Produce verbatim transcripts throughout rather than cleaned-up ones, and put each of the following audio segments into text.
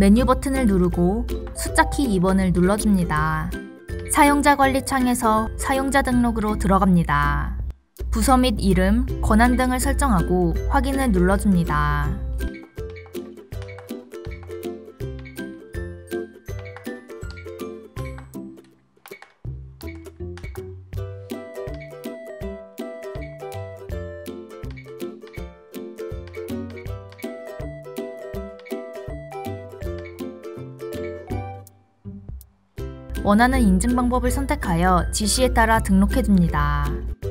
메뉴 버튼을 누르고 숫자키 이 번을 눌러줍니다. 사용자 관리 창에서 사용자 등록으로 들어갑니다. 부서 및 이름, 권한 등을 설정하고 확인을 눌러줍니다. 원하는 인증 방법을 선택하여 지시에 따라 등록해줍니다.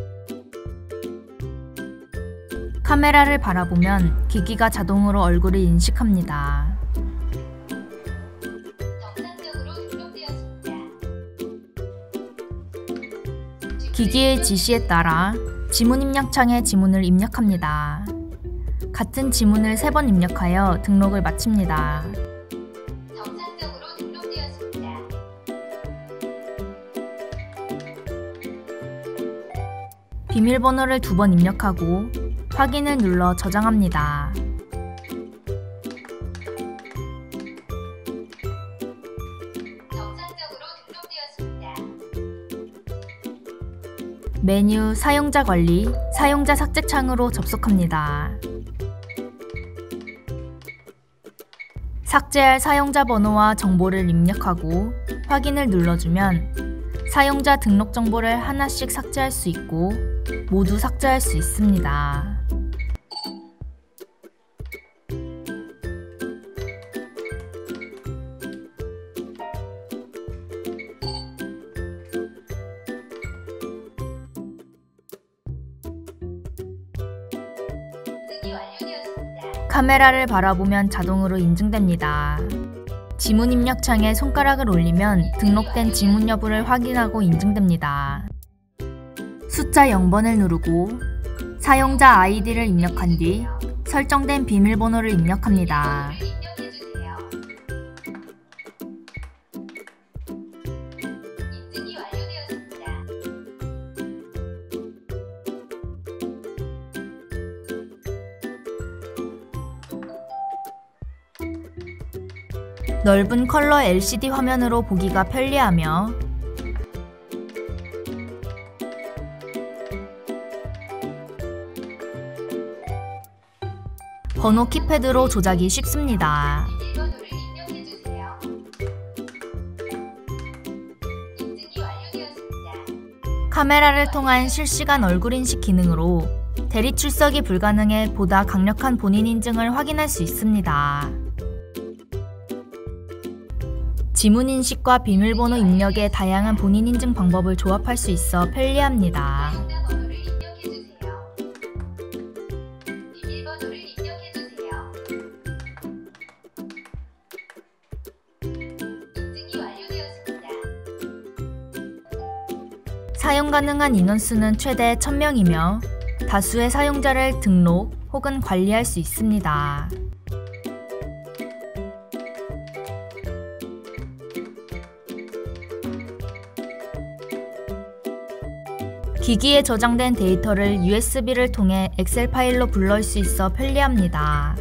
카메라를 바라보면 기기가 자동으로 얼굴을 인식합니다. 정상적으로 등록되었습니다. 기기의 지시에 따라 지문 입력창에 지문을 입력합니다. 같은 지문을 세 번 입력하여 등록을 마칩니다. 정상적으로 등록되었습니다. 비밀번호를 두 번 입력하고 확인을 눌러 저장합니다. 정상적으로 등록되었습니다. 메뉴 사용자 관리, 사용자 삭제 창으로 접속합니다. 삭제할 사용자 번호와 정보를 입력하고 확인을 눌러주면 사용자 등록 정보를 하나씩 삭제할 수 있고 모두 삭제할 수 있습니다. 인증이 완료되었습니다. 카메라를 바라보면 자동으로 인증됩니다. 지문 입력 창에 손가락을 올리면 등록된 지문 여부를 확인하고 인증됩니다. 숫자 영 번을 누르고 사용자 아이디를 입력한 뒤 설정된 비밀번호를 입력합니다. 입력해주세요. 인증이 완료되었습니다. 넓은 컬러 엘시디 화면으로 보기가 편리하며 번호 키패드로 조작이 쉽습니다. 비밀번호를 입력해주세요. 인증이 완료되었습니다. 카메라를 통한 실시간 얼굴 인식 기능으로 대리 출석이 불가능해 보다 강력한 본인 인증을 확인할 수 있습니다. 지문 인식과 비밀번호 입력의 다양한 본인 인증 방법을 조합할 수 있어 편리합니다. 사용자 번호를 입력해주세요. 비밀번호를 입력해주세요. 인증이 완료되었습니다. 사용 가능한 인원수는 최대 천 명이며 다수의 사용자를 등록 혹은 관리할 수 있습니다. 기기에 저장된 데이터를 유에스비를 통해 엑셀 파일로 불러올 수 있어 편리합니다.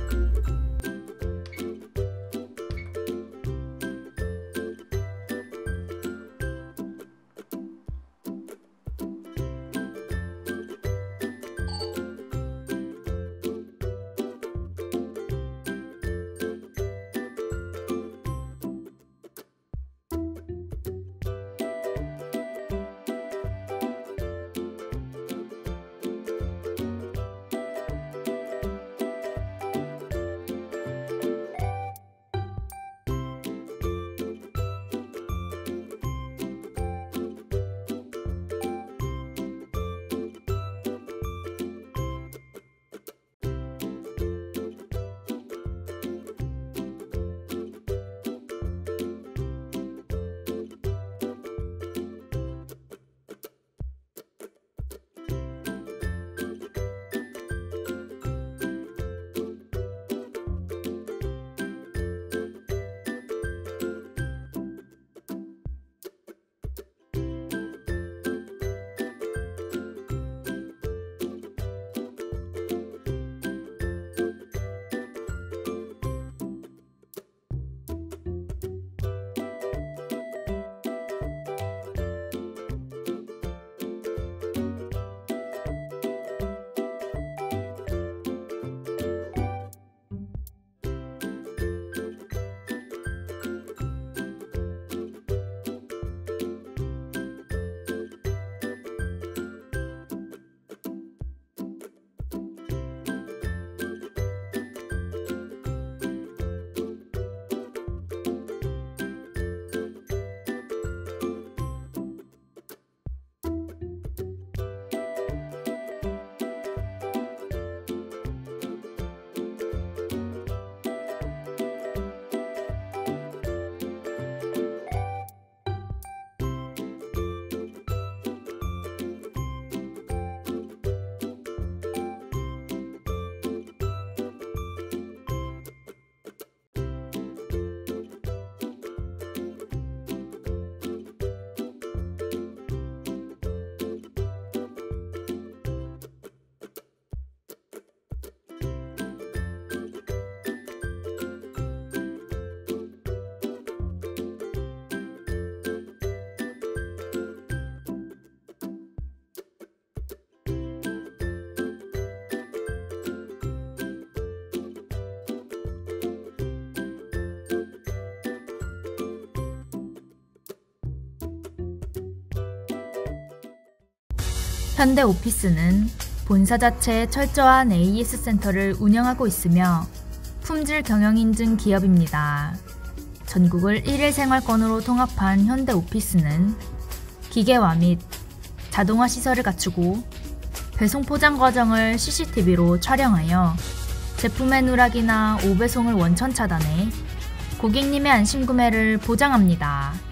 현대오피스는 본사 자체에 철저한 에이에스 센터를 운영하고 있으며 품질 경영 인증 기업입니다. 전국을 일일 생활권으로 통합한 현대오피스는 기계화 및 자동화 시설을 갖추고 배송 포장 과정을 씨씨티비로 촬영하여 제품의 누락이나 오배송을 원천 차단해 고객님의 안심 구매를 보장합니다.